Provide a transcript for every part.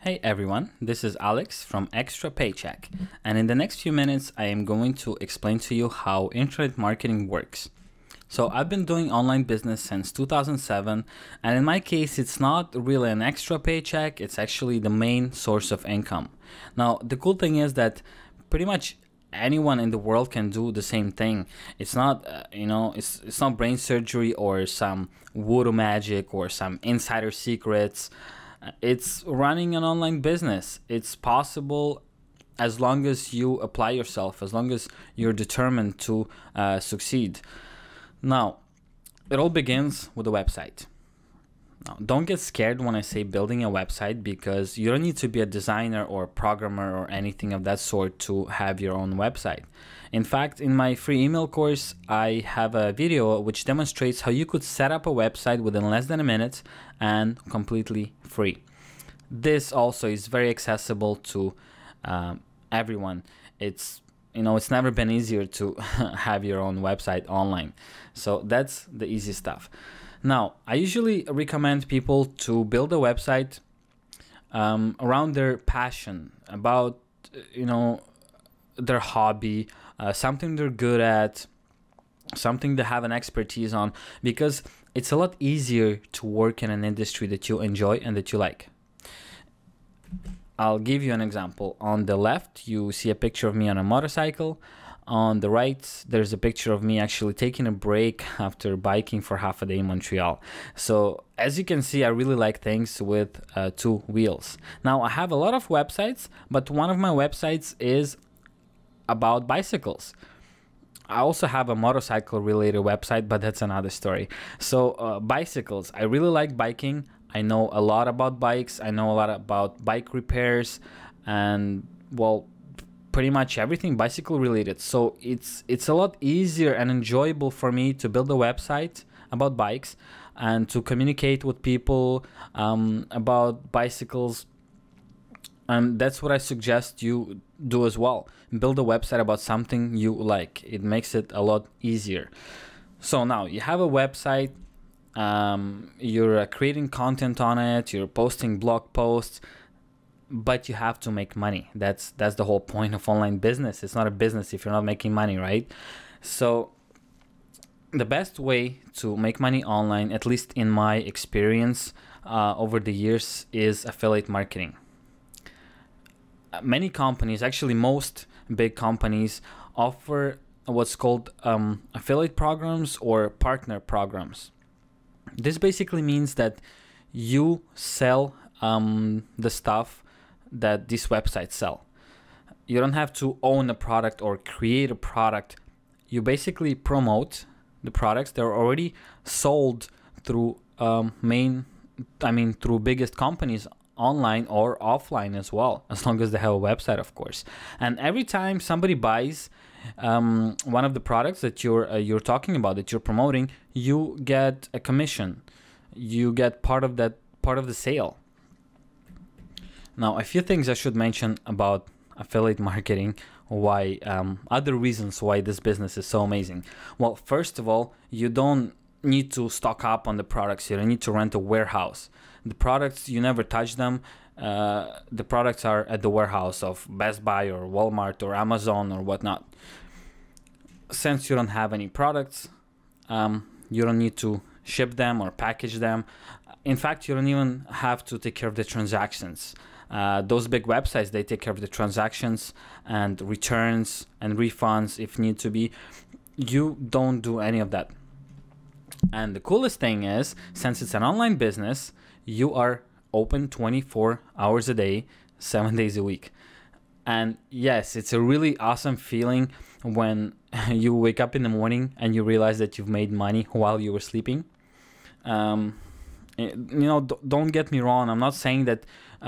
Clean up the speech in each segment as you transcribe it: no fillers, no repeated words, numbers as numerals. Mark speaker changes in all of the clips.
Speaker 1: Hey everyone, this is Alex from Extra Paycheck, and in the next few minutes I am going to explain to you how internet marketing works. So I've been doing online business since 2007, and in my case it's not really an extra paycheck, it's actually the main source of income. Now the cool thing is that pretty much anyone in the world can do the same thing. It's not it's not brain surgery or some voodoo magic or some insider secrets. It's running an online business. It's possible as long as you apply yourself, as long as you're determined to succeed. Now, it all begins with a website. Now, don't get scared when I say building a website, because you don't need to be a designer or a programmer or anything of that sort to have your own website. In fact, in my free email course, I have a video which demonstrates how you could set up a website within less than a minute and completely free. This also is very accessible to everyone. It's never been easier to have your own website online. So that's the easy stuff. Now, I usually recommend people to build a website around their passion, about their hobby, something they're good at, something they have an expertise on, because it's a lot easier to work in an industry that you enjoy and that you like. I'll give you an example. On the left, you see a picture of me on a motorcycle. On the right, there's a picture of me actually taking a break after biking for half a day in Montreal. So as you can see, I really like things with two wheels. Now, I have a lot of websites, but one of my websites is about bicycles. I also have a motorcycle related website, but that's another story. So bicycles, I really like biking. I know a lot about bikes. I know a lot about bike repairs and, well, pretty much everything bicycle related. So it's a lot easier and enjoyable for me to build a website about bikes and to communicate with people about bicycles. And that's what I suggest you do as well. Build a website about something you like. It makes it a lot easier. So now you have a website, you're creating content on it, you're posting blog posts, but you have to make money. That's the whole point of online business. It's not a business if you're not making money, right? So the best way to make money online, at least in my experience over the years, is affiliate marketing. Many companies, actually most big companies, offer what's called affiliate programs or partner programs. This basically means that you sell the stuff that these websites sell. You don't have to own a product or create a product. You basically promote the products that are already sold through through biggest companies online or offline as well, as long as they have a website, of course. And every time somebody buys one of the products that you're talking about, that you're promoting, you get a commission. You get part of the sale. Now, a few things I should mention about affiliate marketing, why other reasons why this business is so amazing. Well, first of all, you don't need to stock up on the products. You don't need to rent a warehouse. The products, you never touch them. The products are at the warehouse of Best Buy or Walmart or Amazon or whatnot. Since you don't have any products, you don't need to ship them or package them. In fact, you don't even have to take care of the transactions. Those big websites, they take care of the transactions and returns and refunds if need to be. You don't do any of that. And the coolest thing is, since it's an online business, you are open 24 hours a day, 7 days a week. And yes, it's a really awesome feeling when you wake up in the morning and you realize that you've made money while you were sleeping. Don't get me wrong. I'm not saying that,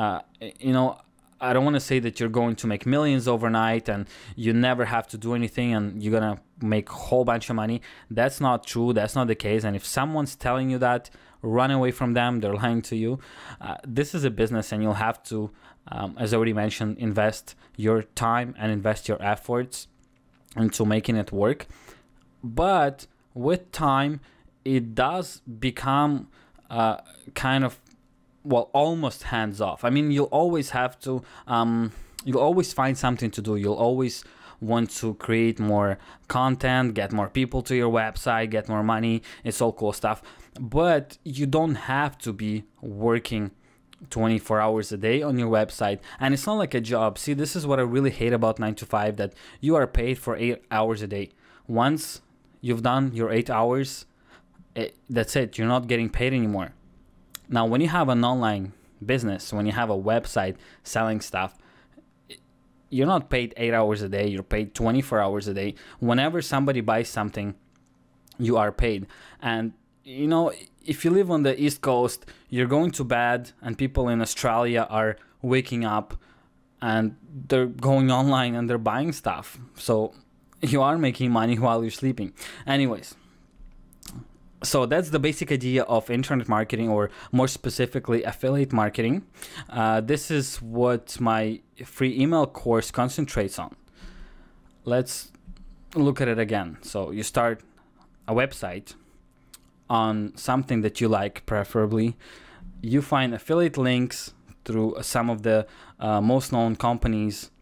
Speaker 1: I don't want to say that you're going to make millions overnight and you never have to do anything and you're going to make a whole bunch of money. That's not true. That's not the case. And if someone's telling you that, run away from them. They're lying to you. This is a business and you'll have to, as I already mentioned, invest your time and invest your efforts into making it work. But with time, it does become kind of well, almost hands off. I mean, you'll always have to, you'll always find something to do. You'll always want to create more content, get more people to your website, get more money. It's all cool stuff. But you don't have to be working 24 hours a day on your website, and it's not like a job. See, this is what I really hate about 9 to 5, that you are paid for 8 hours a day. Once you've done your 8 hours, that's it. You're not getting paid anymore. Now, when you have an online business, when you have a website selling stuff, you're not paid 8 hours a day. You're paid 24 hours a day. Whenever somebody buys something, you are paid. And you know, if you live on the East Coast, you're going to bed and people in Australia are waking up and they're going online and they're buying stuff. So you are making money while you're sleeping. Anyways, so that's the basic idea of internet marketing, or more specifically affiliate marketing. This is what my free email course concentrates on. Let's look at it again. So you start a website on something that you like, preferably. You find affiliate links through some of the most known companies,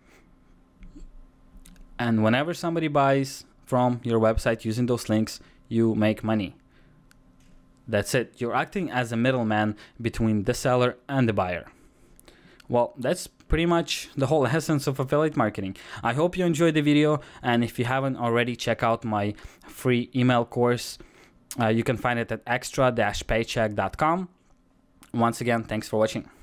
Speaker 1: and whenever somebody buys from your website using those links, you make money. That's it. You're acting as a middleman between the seller and the buyer. Well, that's pretty much the whole essence of affiliate marketing. I hope you enjoyed the video, and if you haven't already, check out my free email course. You can find it at extra-paycheck.com. Once again, thanks for watching.